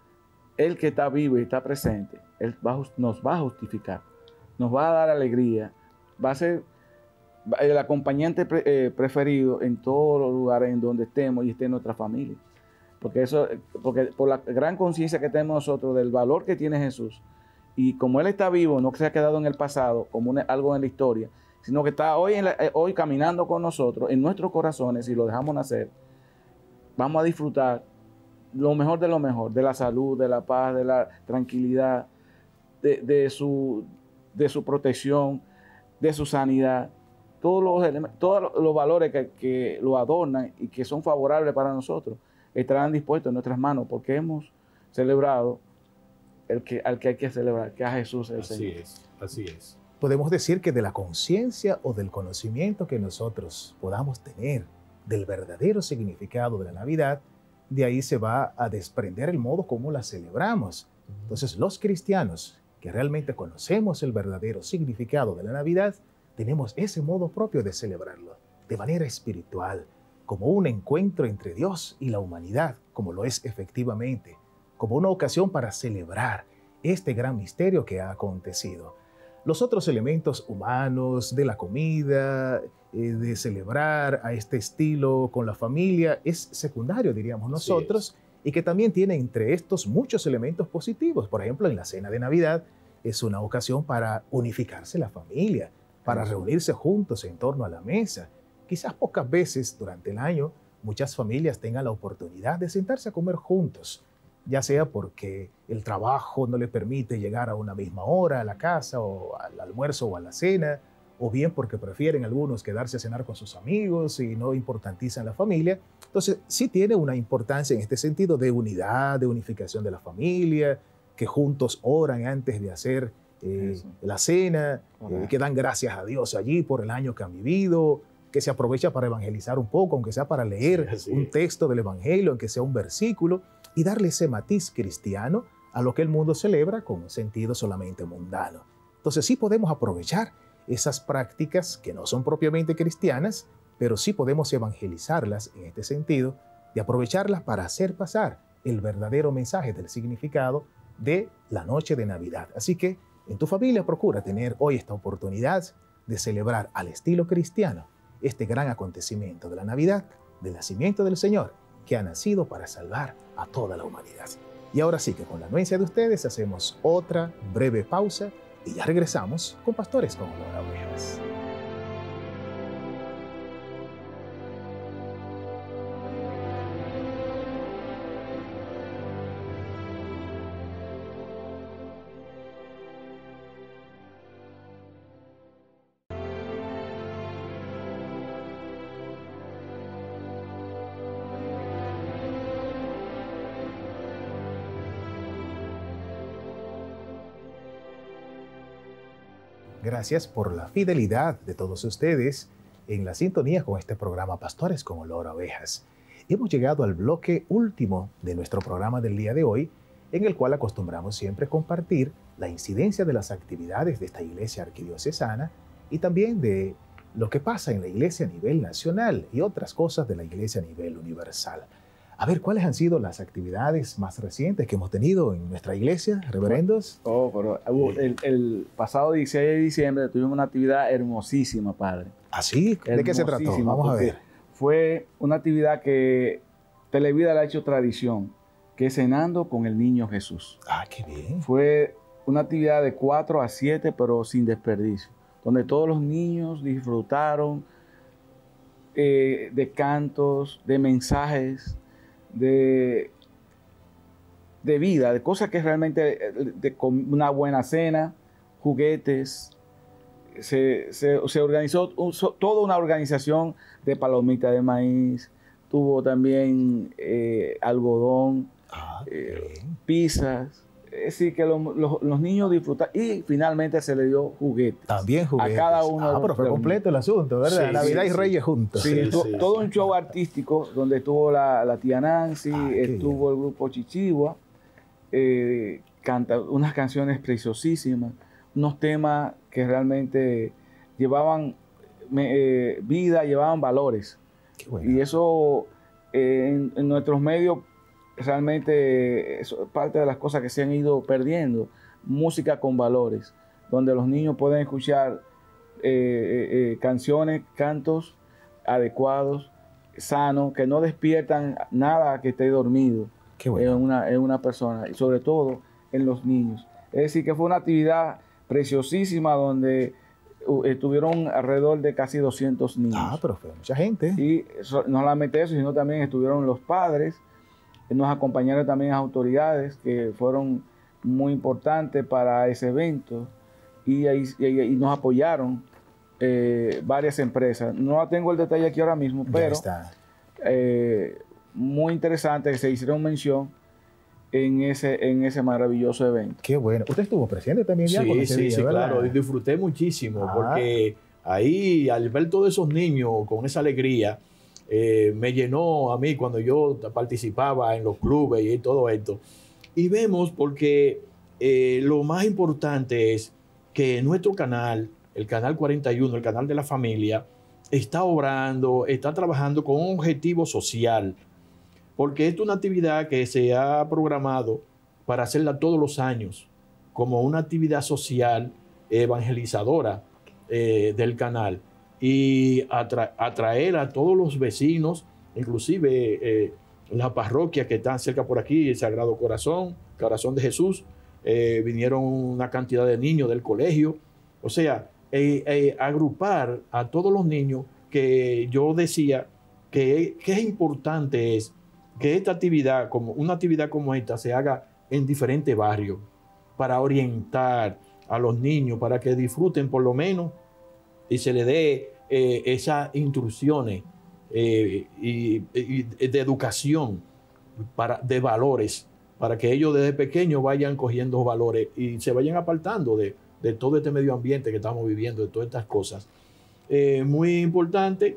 el que está vivo y está presente, Él va, nos va a justificar, nos va a dar alegría, va a ser el acompañante pre, eh, preferido en todos los lugares en donde estemos y esté nuestra familia. Porque, eso, porque por la gran conciencia que tenemos nosotros del valor que tiene Jesús, y como Él está vivo, no se ha quedado en el pasado como una, algo en la historia, sino que está hoy, en la, hoy caminando con nosotros en nuestros corazones y lo dejamos nacer, vamos a disfrutar lo mejor de lo mejor, de la salud, de la paz, de la tranquilidad, de, de, su, de su protección, de su sanidad, todos los, todos los valores que, que lo adornan y que son favorables para nosotros estarán dispuestos en nuestras manos porque hemos celebrado el que, al que hay que celebrar, que a Jesús el así Señor. Así es, así es. Podemos decir que de la conciencia o del conocimiento que nosotros podamos tener del verdadero significado de la Navidad, de ahí se va a desprender el modo como la celebramos. Entonces, los cristianos que realmente conocemos el verdadero significado de la Navidad, tenemos ese modo propio de celebrarlo, de manera espiritual, como un encuentro entre Dios y la humanidad, como lo es efectivamente, como una ocasión para celebrar este gran misterio que ha acontecido. Los otros elementos humanos de la comida, eh, de celebrar a este estilo con la familia, es secundario, diríamos nosotros, y que también tiene entre estos muchos elementos positivos. Por ejemplo, en la cena de Navidad es una ocasión para unificarse la familia, para reunirse juntos en torno a la mesa. Quizás pocas veces durante el año muchas familias tengan la oportunidad de sentarse a comer juntos, ya sea porque el trabajo no le permite llegar a una misma hora a la casa o al almuerzo o a la cena, o bien porque prefieren algunos quedarse a cenar con sus amigos y no importantizan la familia. Entonces, sí tiene una importancia en este sentido de unidad, de unificación de la familia, que juntos oran antes de hacer eh, la cena, eh, que dan gracias a Dios allí por el año que han vivido, que se aprovecha para evangelizar un poco, aunque sea para leer sí, un texto del Evangelio, aunque sea un versículo, y darle ese matiz cristiano a lo que el mundo celebra con un sentido solamente mundano. Entonces sí podemos aprovechar esas prácticas que no son propiamente cristianas, pero sí podemos evangelizarlas en este sentido, de aprovecharlas para hacer pasar el verdadero mensaje del significado de la noche de Navidad. Así que en tu familia procura tener hoy esta oportunidad de celebrar al estilo cristiano este gran acontecimiento de la Navidad, del nacimiento del Señor, que ha nacido para salvar a toda la humanidad. Y ahora sí que con la anuencia de ustedes hacemos otra breve pausa y ya regresamos con Pastores con Olor a Ovejas. Gracias por la fidelidad de todos ustedes en la sintonía con este programa Pastores con Olor a Ovejas. Hemos llegado al bloque último de nuestro programa del día de hoy, en el cual acostumbramos siempre compartir la incidencia de las actividades de esta iglesia arquidiocesana y también de lo que pasa en la iglesia a nivel nacional y otras cosas de la iglesia a nivel universal. A ver, ¿cuáles han sido las actividades más recientes que hemos tenido en nuestra iglesia, reverendos? Oh, pero el, el pasado dieciséis de diciembre tuvimos una actividad hermosísima, padre. ¿Ah, sí? ¿De qué se trató? Vamos a ver. Fue una actividad que Televida le ha hecho tradición. que es Cenando con el Niño Jesús. Ah, qué bien. Fue una actividad de cuatro a siete, pero sin desperdicio, donde todos los niños disfrutaron eh, de cantos, de mensajes, de, de vida, de cosas que realmente, de, de una buena cena, juguetes. Se, se, se organizó un, toda una organización de palomitas de maíz, tuvo también eh, algodón, Ah, eh, pizzas. Es decir, que lo, lo, los niños disfrutaron y finalmente se le dio juguetes. También juguetes. A cada uno. Ah, pero fue completo el asunto, ¿verdad? Sí, Navidad sí, y sí. Reyes juntos. Sí, Sí, to, sí, todo sí. un show artístico donde estuvo la, la tía Nancy, Ah, qué estuvo bien. el grupo Chichigua, eh, canta unas canciones preciosísimas, unos temas que realmente llevaban me, eh, vida, llevaban valores. Qué bueno. Y eso eh, en, en nuestros medios realmente eso es parte de las cosas que se han ido perdiendo. Música con valores, donde los niños pueden escuchar eh, eh, eh, canciones, cantos adecuados, sanos, que no despiertan nada que esté dormido Qué bueno. en, una, en una persona, y sobre todo en los niños. Es decir, que fue una actividad preciosísima donde uh, estuvieron alrededor de casi doscientos niños. Ah, pero fue mucha gente. Y so, no solamente eso, sino también estuvieron los padres, nos acompañaron también las autoridades que fueron muy importantes para ese evento y, y, y nos apoyaron eh, varias empresas. No tengo el detalle aquí ahora mismo, Ya pero está. eh, muy interesante que se hicieron mención en ese, en ese maravilloso evento. Qué bueno. Usted estuvo presente también ya con Sí, ese sí, día, sí, ¿verdad? claro. Y disfruté muchísimo Ah. porque ahí, al ver todos esos niños con esa alegría, eh, me llenó a mí cuando yo participaba en los clubes y todo esto. Y vemos porque eh, lo más importante es que nuestro canal, el canal cuarenta y uno, el canal de la familia, está obrando, está trabajando con un objetivo social. Porque esta es una actividad que se ha programado para hacerla todos los años, como una actividad social evangelizadora eh, del canal y atra atraer a todos los vecinos, inclusive eh, las parroquias que están cerca por aquí, el Sagrado Corazón, Corazón de Jesús, eh, vinieron una cantidad de niños del colegio, o sea, eh, eh, agrupar a todos los niños que yo decía que, que es importante es que esta actividad, como una actividad como esta, se haga en diferentes barrios para orientar a los niños, para que disfruten por lo menos y se les dé eh, esas instrucciones eh, y, y de educación, para, de valores, para que ellos desde pequeños vayan cogiendo valores y se vayan apartando de, de todo este medio ambiente que estamos viviendo, de todas estas cosas. Eh, muy importante,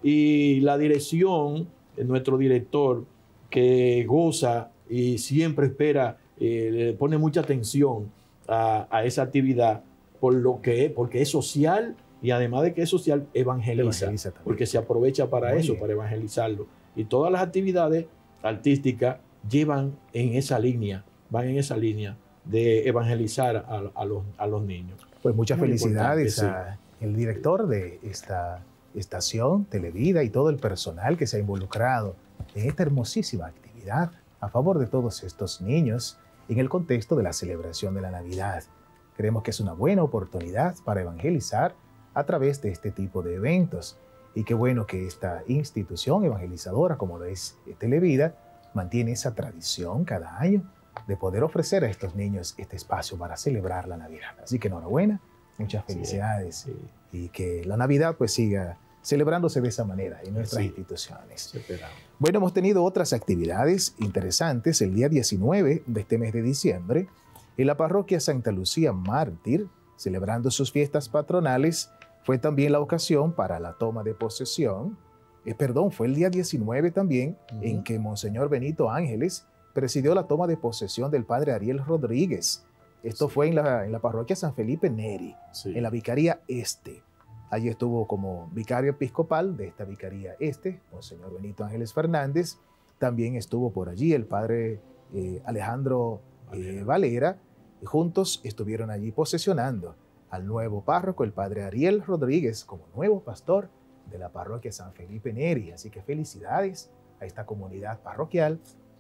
y la dirección, nuestro director, que goza y siempre espera, eh, le pone mucha atención a, a esa actividad, por lo que es, porque es social y además de que es social, evangeliza, Evangeliza también. porque se aprovecha para Muy eso, bien. para evangelizarlo. Y todas las actividades artísticas llevan en esa línea, van en esa línea de evangelizar a, a, los, a los niños. Pues muchas Muy felicidades importante, al director de esta estación Televida y todo el personal que se ha involucrado en esta hermosísima actividad a favor de todos estos niños en el contexto de la celebración de la Navidad. Creemos que es una buena oportunidad para evangelizar a través de este tipo de eventos. Y qué bueno que esta institución evangelizadora como lo es Televida mantiene esa tradición cada año de poder ofrecer a estos niños este espacio para celebrar la Navidad. Así que enhorabuena, muchas felicidades Sí, y que la Navidad pues siga celebrándose de esa manera en nuestras Sí. instituciones. Esperamos. Bueno, hemos tenido otras actividades interesantes el día diecinueve de este mes de diciembre en la parroquia Santa Lucía Mártir, celebrando sus fiestas patronales. Fue también la ocasión para la toma de posesión. Eh, perdón, fue el día diecinueve también Ujú. en que Monseñor Benito Ángeles presidió la toma de posesión del padre Ariel Rodríguez. Esto Sí. fue en la, en la parroquia San Felipe Neri, Sí. en la Vicaría Este. Allí estuvo como vicario episcopal de esta Vicaría Este, Monseñor Benito Ángeles Fernández. También estuvo por allí el padre eh, Alejandro eh, Valera. Valera. Y juntos estuvieron allí posesionando al nuevo párroco, el padre Ariel Rodríguez, como nuevo pastor de la parroquia San Felipe Neri. Así que felicidades a esta comunidad parroquial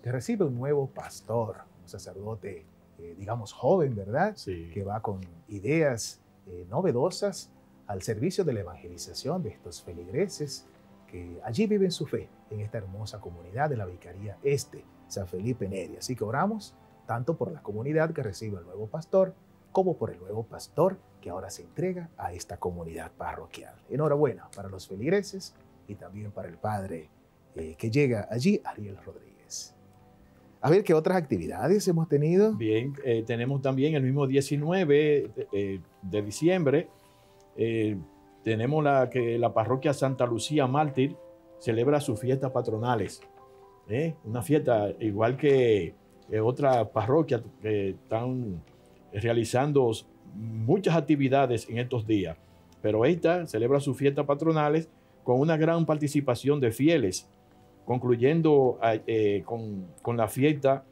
que recibe un nuevo pastor, un sacerdote, eh, digamos, joven, ¿verdad? Sí. Que va con ideas eh, novedosas al servicio de la evangelización de estos feligreses que allí viven su fe en esta hermosa comunidad de la Vicaría Este, San Felipe Neri. Así que oramos tanto por la comunidad que recibe el nuevo pastor, como por el nuevo pastor que ahora se entrega a esta comunidad parroquial. Enhorabuena para los feligreses y también para el padre eh, que llega allí, Ariel Rodríguez. A ver, ¿qué otras actividades hemos tenido? Bien, eh, tenemos también el mismo diecinueve de, eh, de diciembre, eh, tenemos la, que la parroquia Santa Lucía Mártir celebra sus fiestas patronales. ¿eh? Una fiesta igual que eh, otras parroquias que están realizando muchas actividades en estos días, pero esta celebra sus fiestas patronales con una gran participación de fieles, concluyendo eh, con, con la fiesta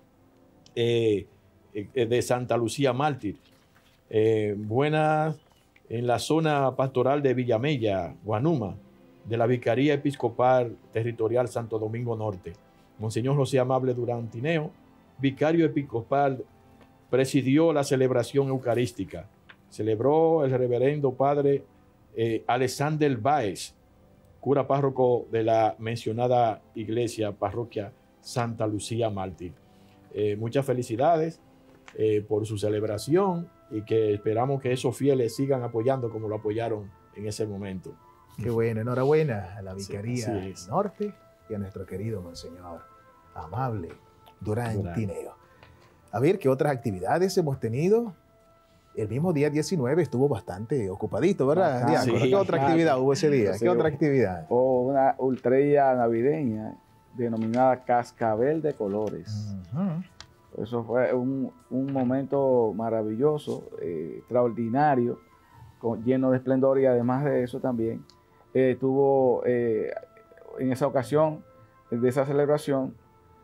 eh, eh, de Santa Lucía Mártir. Eh, buenas en la zona pastoral de Villamella, Guanuma, de la Vicaría Episcopal Territorial Santo Domingo Norte. Monseñor José Amable Durán Tineo, vicario episcopal, presidió la celebración eucarística. Celebró el reverendo padre eh, Alexander Báez, cura párroco de la mencionada iglesia, parroquia Santa Lucía Mártir. Eh, muchas felicidades eh, por su celebración y que esperamos que esos fieles sigan apoyando como lo apoyaron en ese momento. Qué bueno, enhorabuena a la Vicaría sí, Norte y a nuestro querido Monseñor Amable Durán, Durán Tineo. A ver, ¿qué otras actividades hemos tenido? El mismo día diecinueve estuvo bastante ocupadito, ¿verdad? Ah, sí, ¿Qué otra actividad hubo ese día? ¿Qué otra actividad? O una ultrella navideña denominada Cascabel de Colores. Uh-huh. Eso fue un, un momento maravilloso, eh, extraordinario, con, lleno de esplendor, y además de eso también eh, tuvo eh, en esa ocasión de esa celebración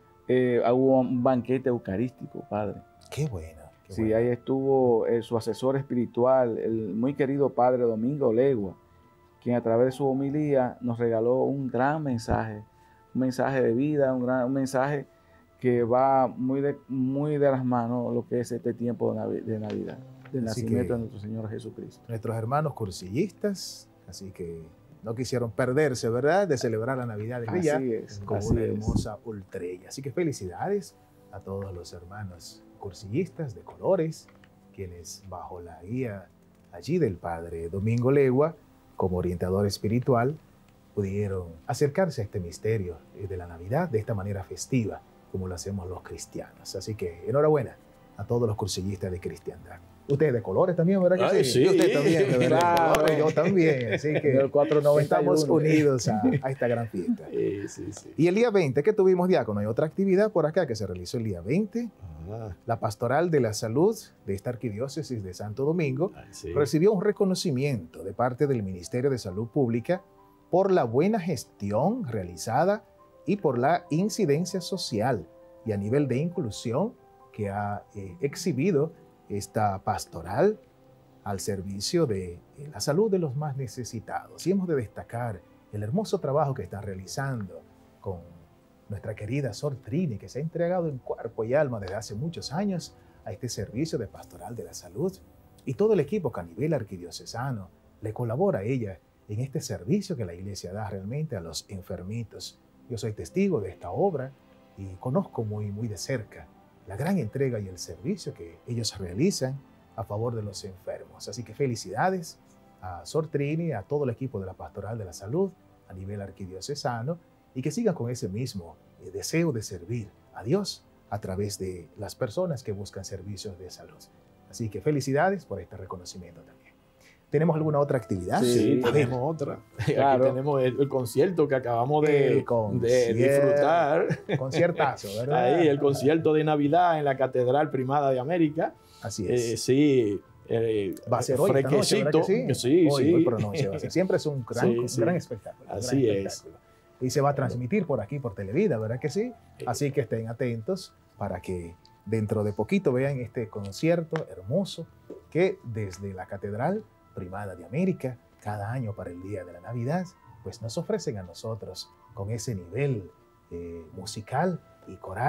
eh, hubo un banquete eucarístico, padre. Qué bueno. Qué sí, bueno. Ahí estuvo eh, su asesor espiritual, el muy querido padre Domingo Legua, quien a través de su homilía nos regaló un gran mensaje, un mensaje de vida, un, gran, un mensaje que va muy de, muy de las manos lo que es este tiempo de, Navi de Navidad, del así nacimiento de nuestro Señor Jesucristo. Nuestros hermanos cursillistas, así que no quisieron perderse, ¿verdad?, de celebrar la Navidad de ella con así una es. hermosa ultrella. Así que felicidades a todos los hermanos cursillistas de colores, quienes bajo la guía allí del padre Domingo Legua, como orientador espiritual, pudieron acercarse a este misterio de la Navidad de esta manera festiva, como lo hacemos los cristianos. Así que enhorabuena a todos los cursillistas de cristiandad. Ustedes de colores también, ¿verdad que Ay, sí? sí. Y usted también, de verdad. Claro. Colores, yo también. Así que estamos unidos a, a esta gran fiesta. Sí, sí, sí. Y el día veinte, ¿qué tuvimos, diácono? Hay otra actividad por acá que se realizó el día veinte. Ah. La Pastoral de la Salud de esta Arquidiócesis de Santo Domingo Ay, sí. recibió un reconocimiento de parte del Ministerio de Salud Pública por la buena gestión realizada y por la incidencia social y a nivel de inclusión que ha eh, exhibido esta pastoral al servicio de la salud de los más necesitados. Y hemos de destacar el hermoso trabajo que están realizando con nuestra querida Sor Trini, que se ha entregado en cuerpo y alma desde hace muchos años a este servicio de pastoral de la salud, y todo el equipo que a nivel arquidiocesano le colabora a ella en este servicio que la Iglesia da realmente a los enfermitos. Yo soy testigo de esta obra y conozco muy, muy de cerca la gran entrega y el servicio que ellos realizan a favor de los enfermos. Así que felicidades a Sor Trini, a todo el equipo de la Pastoral de la Salud a nivel arquidiocesano, y que sigan con ese mismo eh, deseo de servir a Dios a través de las personas que buscan servicios de salud. Así que felicidades por este reconocimiento también. ¿Tenemos alguna otra actividad? Sí, a tenemos ver. otra. Claro. Aquí tenemos el, el concierto que acabamos de, de disfrutar. Conciertazo, ¿verdad? Ahí, el concierto de Navidad en la Catedral Primada de América. Así es. Eh, sí. Eh, va a ser hoy esta noche, ¿verdad que sí? Sí, hoy, sí. Hoy por la noche va a ser. Siempre es un gran, sí, un sí. gran espectáculo. Así gran es. espectáculo. Y se va a transmitir por aquí, por Televida, ¿verdad que sí? Así que estén atentos para que dentro de poquito vean este concierto hermoso que desde la Catedral Primada de América, cada año para el día de la Navidad, pues nos ofrecen a nosotros con ese nivel eh, musical y coral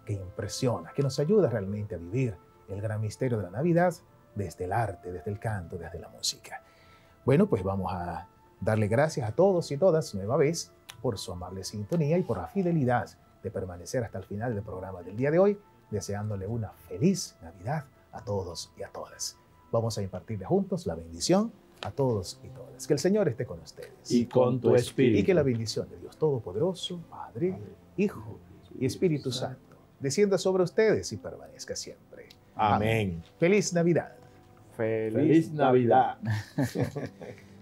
que impresiona, que nos ayuda realmente a vivir el gran misterio de la Navidad desde el arte, desde el canto, desde la música. Bueno, pues vamos a darle gracias a todos y todas nueva vez por su amable sintonía y por la fidelidad de permanecer hasta el final del programa del día de hoy, deseándole una feliz Navidad a todos y a todas. Vamos a impartirle juntos la bendición a todos y todas. Que el Señor esté con ustedes. Y con tu espíritu. Y que la bendición de Dios Todopoderoso, Padre, Hijo y Espíritu Santo, descienda sobre ustedes y permanezca siempre. Amén. Feliz Navidad. Feliz, Feliz Navidad.